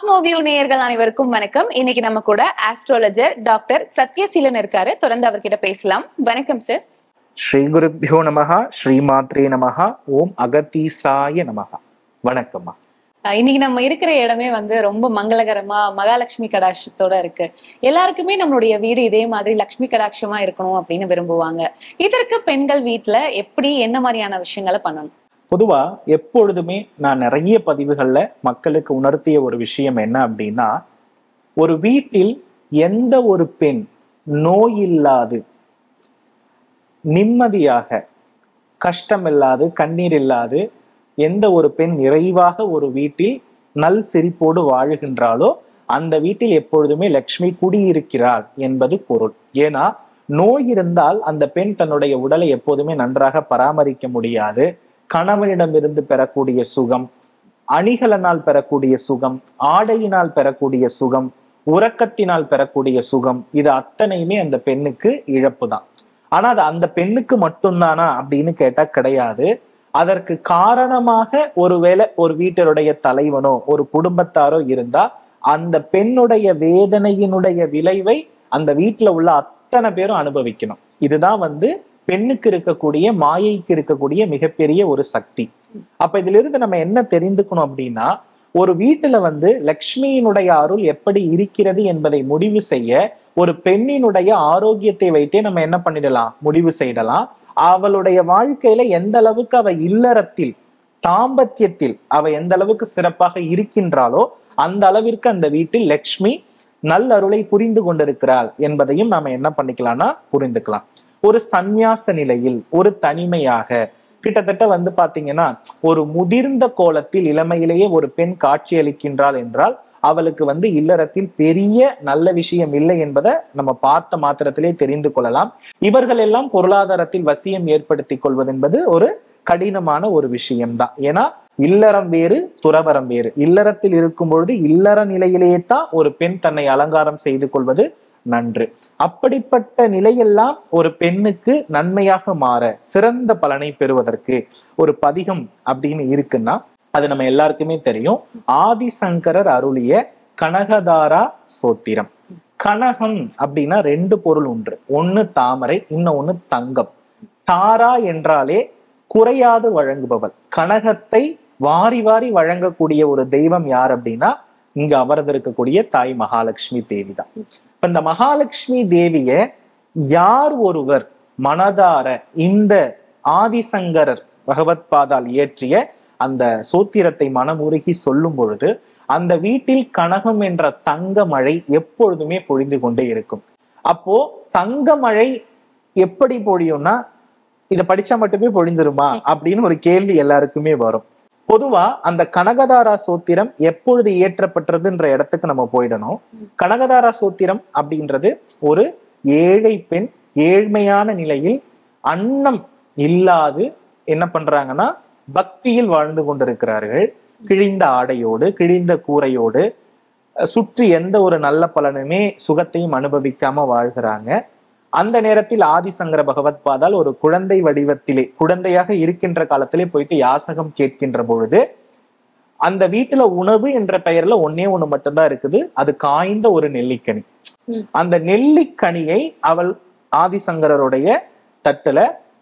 Cosmoview நேயர்கள் அனைவருக்கும் வணக்கம். இன்னைக்கு நம்ம கூட ஆஸ்ட்ராலஜர் டாக்டர் சத்யசீலன் இருக்காரு. தொடர்ந்து அவர்கிட்ட பேசலாம். வணக்கம் சார். ஸ்ரீ குருப்யோ நமஹ, ஸ்ரீ மாத்ரே நமஹ, ஓம் அகதீசாய நமஹ. வணக்கம்மா. இன்னைக்கு நம்ம இருக்கிற இடமே ரொம்ப மங்களகரமா மகாலட்சுமி கடாட்சத்தோட இருக்கு. எல்லாருக்குமே நம்மளுடைய வீடு இதே மாதிரி லட்சுமி கடாட்சமா இருக்கணும் அப்படின்னு விரும்புவாங்க. இதற்கு பெண்கள் வீட்டுல எப்படி என்ன மாதிரியான விஷயங்களை பண்ணணும்? பொதுவா எப்பொழுதுமே நான் நிறைய பதிவுகள்ல மக்களுக்கு உணர்த்திய ஒரு விஷயம் என்ன அப்படின்னா, ஒரு வீட்டில் எந்த ஒரு பெண் நோய் இல்லாது நிம்மதியாக கஷ்டம் இல்லாது கண்ணீர் இல்லாது எந்த ஒரு பெண் நிறைவாக ஒரு வீட்டில் நல் சிரிப்போடு வாழுகின்றாலோ அந்த வீட்டில் எப்பொழுதுமே லக்ஷ்மி குடியிருக்கிறாள் என்பது பொருள். ஏன்னா நோய் இருந்தால் அந்த பெண் தன்னுடைய உடலை எப்போதுமே நன்றாக பராமரிக்க முடியாது. கணவனிடமிருந்து பெறக்கூடிய சுகம், அணிகலனால் பெறக்கூடிய சுகம், ஆடையினால் பெறக்கூடிய சுகம், உறக்கத்தினால் பெறக்கூடிய சுகம், இது அத்தனையுமே அந்த பெண்ணுக்கு இழப்பு தான். ஆனா அது அந்த பெண்ணுக்கு மட்டும்தானா அப்படின்னு கேட்டா கிடையாது. அதற்கு காரணமாக ஒருவேளை ஒரு வீட்டினுடைய தலைவனோ ஒரு குடும்பத்தாரோ இருந்தா அந்த பெண்ணுடைய வேதனையினுடைய விளைவை அந்த வீட்டுல உள்ள அத்தனை பேரும் அனுபவிக்கணும். இதுதான் பெண்ணுக்கு இருக்கக்கூடிய மாயைக்கு இருக்கக்கூடிய மிகப்பெரிய ஒரு சக்தி. அப்ப இதுல இருந்து நம்ம என்ன தெரிந்துக்கணும் அப்படின்னா, ஒரு வீட்டுல லக்ஷ்மியினுடைய அருள் எப்படி இருக்கிறது என்பதை முடிவு செய்ய ஒரு பெண்ணினுடைய ஆரோக்கியத்தை வைத்தே நம்ம என்ன பண்ணிடலாம், முடிவு செய்யலாம். அவளுடைய வாழ்க்கையில எந்த அளவுக்கு அவ இல்லறத்தில் தாம்பத்தியத்தில் அவ எந்த அளவுக்கு சிறப்பாக இருக்கின்றாளோ அந்த அளவிற்கு அந்த வீட்டில் லக்ஷ்மி நல்லருளை புரிந்து கொண்டிருக்கிறாள் என்பதையும் நாம என்ன பண்ணிக்கலாம்னா புரிந்துக்கலாம். ஒரு சந்நியாச நிலையில் ஒரு தனிமையாக கிட்டத்தட்ட பாத்தீங்கன்னா ஒரு முதிர்ந்த கோலத்தில் இளமையிலேயே ஒரு பெண் காட்சி அளிக்கின்றாள் என்றால் அவளுக்கு இல்லறத்தில் பெரிய நல்ல விஷயம் இல்லை என்பதை நம்ம பார்த்த மாத்திரத்திலே தெரிந்து கொள்ளலாம். இவர்கள் எல்லாம் பொருளாதாரத்தில் வசியம் ஏற்படுத்திக் கொள்வது என்பது ஒரு கடினமான ஒரு விஷயம்தான். ஏன்னா இல்லறம் வேறு துறவரம் வேறு. இல்லறத்தில் இருக்கும் பொழுது இல்லற நிலையிலேயே தான் ஒரு பெண் தன்னை அலங்காரம் செய்து கொள்வது நன்று. அப்படிப்பட்ட நிலையெல்லாம் ஒரு பெண்ணுக்கு நன்மையாக மாற சிறந்த பலனை பெறுவதற்கு ஒரு பதிகம் அப்படின்னு இருக்குன்னா அது நம்ம எல்லாருக்குமே தெரியும். ஆதிசங்கரர் அருளிய கனகதாரா சோத்திரம். கனகம் அப்படின்னா ரெண்டு பொருள் உண்டு. ஒண்ணு தாமரை, இன்னொன்னு தங்கம். தாரா என்றாலே குறையாது வழங்குபவள். கனகத்தை வாரி வாரி வழங்கக்கூடிய ஒரு தெய்வம் யார் அப்படின்னா இங்க அமர்ந்திருக்கக்கூடிய தாய் மகாலட்சுமி தேவி தான். இப்ப இந்த மகாலட்சுமி தேவிய யார் ஒருவர் மனதார இந்த ஆதிசங்கரர் பகவத் பாதால் இயற்றிய அந்த சோத்திரத்தை மனமுருகி சொல்லும் பொழுது அந்த வீட்டில் கனகம் என்ற தங்க மழை எப்பொழுதுமே பொழிந்து கொண்டே இருக்கும். அப்போ தங்க மழை எப்படி பொழியும்னா இதை படிச்சா மட்டுமே பொழிந்துருமா அப்படின்னு ஒரு கேள்வி எல்லாருக்குமே வரும். பொதுவா அந்த கனகதாரா சோத்திரம் எப்பொழுது இயற்றப்பட்டதுன்ற இடத்துக்கு நம்ம போயிடணும். கனகதாரா சோத்திரம் அப்படின்றது ஒரு ஏழை பெண் ஏழ்மையான நிலையில் அன்னம் இல்லாது என்ன பண்றாங்கன்னா பக்தியில் வாழ்ந்து கொண்டிருக்கிறார்கள். கிழிந்த ஆடையோடு கிழிந்த கூரையோடு சுற்றி எந்த ஒரு நல்ல பலனுமே சுகத்தையும் அனுபவிக்காம வாழ்கிறாங்க. அந்த நேரத்தில் ஆதிசங்கர பகவத் பாதால் ஒரு குழந்தை வடிவத்திலே குழந்தையாக இருக்கின்ற காலத்திலே போயிட்டு யாசகம் கேட்கின்ற பொழுது அந்த வீட்டுல உணவு என்ற பெயர்ல ஒன்னே ஒண்ணு மட்டும்தான் இருக்குது. அது காய்ந்த ஒரு நெல்லிக்கனி. அந்த நெல்லிக்கனியை அவள் ஆதிசங்கரருடைய தட்டுல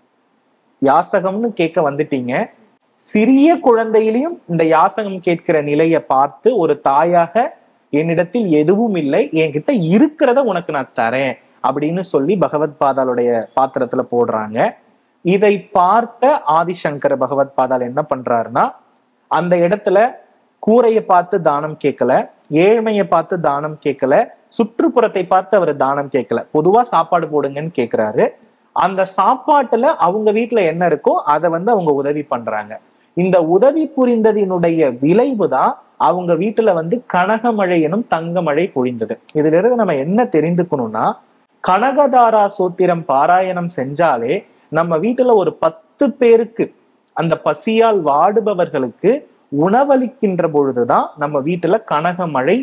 யாசகம்னு கேட்க வந்துட்டீங்க, சிறிய குழந்தையிலையும் இந்த யாசகம் கேட்கிற நிலையை பார்த்து ஒரு தாயாக என்னிடத்தில் எதுவும் இல்லை, என்கிட்ட இருக்கிறத உனக்கு நான் தரேன் அப்படின்னு சொல்லி பகவத் பாதாலுடைய பாத்திரத்துல போடுறாங்க. இதை பார்த்த ஆதிசங்கர பகவத் பாதால் என்ன பண்றாருன்னா அந்த இடத்துல கூரையை பார்த்து தானம் கேட்கல, ஏழ்மையை பார்த்து தானம் கேட்கல, சுற்றுப்புறத்தை பார்த்து அவர் தானம் கேட்கல. பொதுவா சாப்பாடு போடுங்கன்னு கேட்கிறாரு. அந்த சாப்பாட்டுல அவங்க வீட்டுல என்ன இருக்கோ அதை அவங்க உதவி பண்றாங்க. இந்த உதவி புரிந்ததினுடைய விளைவு தான் அவங்க வீட்டுல கனகமழை எனும் தங்கமழை பொழிந்தது. இதுல இருந்து நம்ம என்ன தெரிந்துக்கணும்னா கனகதாரா சோத்திரம் பாராயணம் செஞ்சாலே நம்ம வீட்டுல ஒரு 10 பேருக்கு அந்த பசியால் வாடுபவர்களுக்கு உணவளிக்கின்ற பொழுதுதான் நம்ம வீட்டுல கனகமழை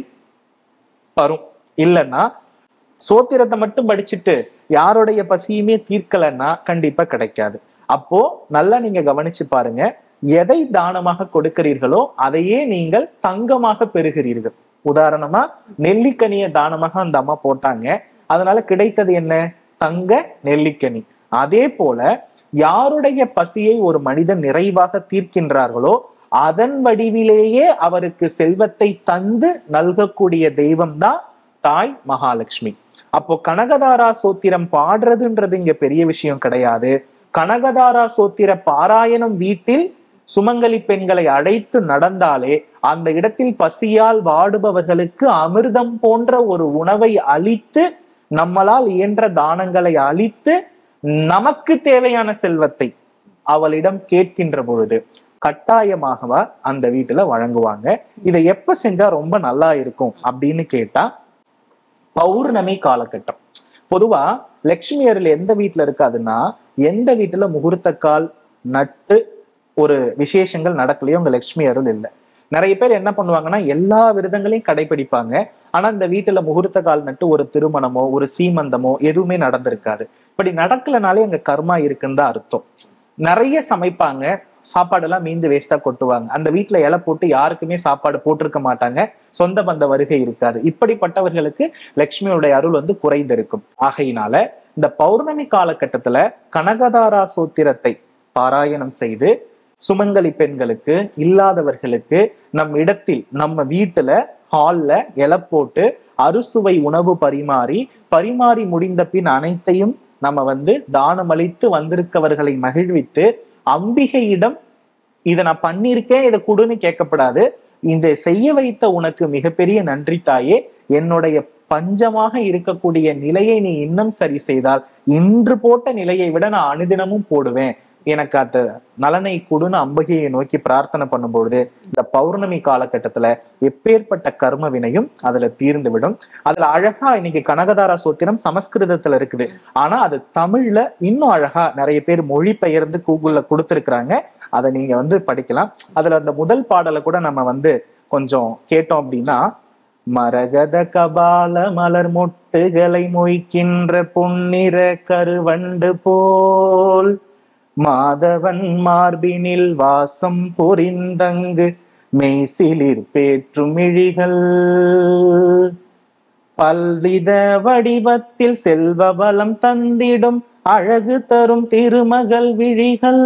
வரும். இல்லைன்னா சோத்திரத்தை மட்டும் படிச்சுட்டு யாருடைய பசியுமே தீர்க்கலைன்னா கண்டிப்பா கிடைக்காது. அப்போ நல்லா நீங்க கவனிச்சு பாருங்க, எதை தானமாக கொடுக்கிறீர்களோ அதையே நீங்கள் தங்கமாக பெறுகிறீர்கள். உதாரணமா நெல்லிக்கனியை தானமாக அந்த அம்மா போட்டாங்க, அதனால கிடைத்தது என்ன? தங்க நெல்லிக்கனி. அதே போல யாருடைய பசியை ஒரு மனிதன் நிறைவாக தீர்க்கின்றார்களோ அதன் வடிவிலேயே அவருக்கு செல்வத்தை தந்து நல்கக்கூடிய தெய்வம் தான் தாய் மகாலட்சுமி. அப்போ கனகதாரா சோத்திரம் பாடுறதுன்றது இங்க பெரிய விஷயம் கிடையாது. கனகதாரா சோத்திர பாராயணம் வீட்டில் சுமங்கலி பெண்களை அழைத்து நடந்தாலே அந்த இடத்தில் பசியால் வாடுபவர்களுக்கு அமிர்தம் போன்ற ஒரு உணவை அளித்து, நம்மளால் இயன்ற தானங்களை அளித்து, நமக்கு தேவையான செல்வத்தை அவளிடம் கேட்கின்ற பொழுது கட்டாயமாக அந்த வீட்டுல வழங்குவாங்க. இதை எப்ப செஞ்சா ரொம்ப நல்லா இருக்கும் அப்படின்னு கேட்டா, பௌர்ணமி காலகட்டம். பொதுவா லட்சுமி அருள் எந்த வீட்டுல இருக்காதுன்னா, எந்த வீட்டுல முகூர்த்த கால் நட்டு ஒரு விசேஷங்கள் நடக்கலையோ அங்க லட்சுமி அருள் இல்லை. நிறைய பேர் என்ன பண்ணுவாங்கன்னா, எல்லா விரதங்களையும் கடைபிடிப்பாங்க, ஆனா இந்த வீட்டுல முகூர்த்த கால் நட்டு ஒரு திருமணமோ ஒரு சீமந்தமோ எதுவுமே நடந்திருக்காது. இப்படி நடக்கலனாலே அங்க கர்மா இருக்குன்னு தான் அர்த்தம். நிறைய சமைப்பாங்க, சாப்பாடெல்லாம் மீந்து வேஸ்டா கொட்டுவாங்க. அந்த வீட்டுல இலை போட்டு யாருக்குமே சாப்பாடு போட்டிருக்க மாட்டாங்க, சொந்த பந்த வருகை இருக்காது. இப்படிப்பட்டவர்களுக்கு லட்சுமியோடைய அருள் குறைந்திருக்கும். ஆகையினால இந்த பௌர்ணமி காலகட்டத்துல கனகதாரா சோத்திரத்தை பாராயணம் செய்து சுமங்கலி பெண்களுக்கு, இல்லாதவர்களுக்கு நம் இடத்தில் நம்ம வீட்டுல ஹால்ல இலை போட்டு அறுசுவை உணவு பரிமாறி முடிந்த பின் அனைத்தையும் நம்ம தானமளித்து வந்திருக்கவர்களை மகிழ்வித்து, அம்பிகையிடம் இதை நான் பண்ணியிருக்கேன் இதை கொடுன்னு கேட்கப்படாது, இதை செய்ய வைத்த உனக்கு மிகப்பெரிய நன்றி தாயே, என்னுடைய பஞ்சமாக இருக்கக்கூடிய நிலையை நீ இன்னும் சரி செய்தால் இன்று போட்ட நிலையை விட நான் அனுதினமும் போடுவேன், எனக்கு அந்த நலனை கொடுன்னு அம்பிகையை நோக்கி பிரார்த்தனை பண்ணும்பொழுது இந்த பௌர்ணமி காலகட்டத்துல எப்பேற்பட்ட கர்ம வினையும் அதுல தீர்ந்து விடும். அதுல அழகா இன்னைக்கு கனகதாரா சோத்திரம் சமஸ்கிருதத்துல இருக்குது, ஆனா அது தமிழ்ல இன்னும் அழகா நிறைய பேர் மொழி பெயர்ந்து கூகுள்ல கொடுத்திருக்கிறாங்க. அதை நீங்க படிக்கலாம். அதுல அந்த முதல் பாடலை கூட நம்ம கொஞ்சம் கேட்டோம் அப்படின்னா, மரகத கபால மலர் மொட்டுகளை மொய்க்கின்ற பொன்னிற கருவண்டு போல் மாதவன் மார்பினில் வாசம் புரிந்தங்கு மெய்சிலிர் பேற்றும் இழிகள் பல்வித வடிவத்தில் செல்வ பலம் தந்திடும் அழகு தரும் திருமகள் விழிகள்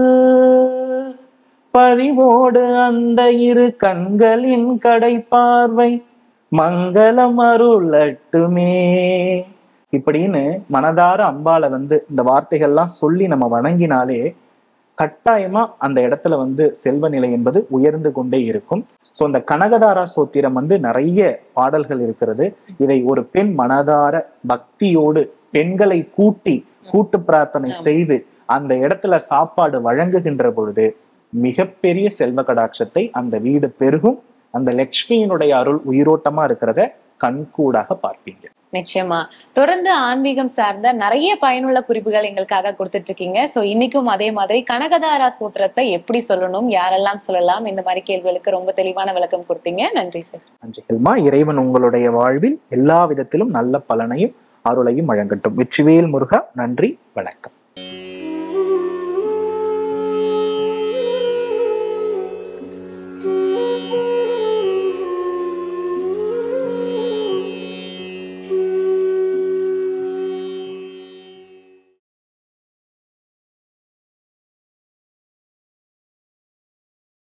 பறிவோடு அந்த இரு கண்களின் கடை பார்வை மங்களம் அருளட்டுமே. இப்படின்னு மனதார அம்பால இந்த வார்த்தைகள்லாம் சொல்லி நம்ம வணங்கினாலே கட்டாயமா அந்த இடத்துல செல்வ நிலை என்பது உயர்ந்து கொண்டே இருக்கும். சோ இந்த கனகதாரா சோத்திரம் நிறைய பாடல்கள் இருக்கிறது. இதை ஒரு பெண் மனதார பக்தியோடு பெண்களை கூட்டு பிரார்த்தனை செய்து அந்த இடத்துல சாப்பாடு வழங்குகின்ற பொழுது மிகப்பெரிய செல்வ கடாட்சத்தை அந்த வீடு பெருகும். அந்த லட்சுமியினுடைய அருள் உயிரோட்டமா இருக்கிறத கண்கூடாக பார்ப்பீங்க. நிச்சயமா தொடர்ந்து ஆன்மீகம் சார்ந்த நிறைய பயனுள்ள குறிப்புகள் எங்களுக்காக கொடுத்துட்டு இருக்கீங்க. சோ இன்னைக்கும் அதே மாதிரி கனகதாரா சூத்திரத்தை எப்படி சொல்லணும், யாரெல்லாம் சொல்லலாம், இந்த மாதிரி கேள்விகளுக்கு ரொம்ப தெளிவான விளக்கம் கொடுத்தீங்க. நன்றி சார். நன்றி ஹெல்மா. இறைவன் உங்களுடைய வாழ்வில் எல்லா விதத்திலும் நல்ல பலனையும் அருளையும் வழங்கட்டும். வெற்றிவேல் முருகா. நன்றி, வணக்கம்.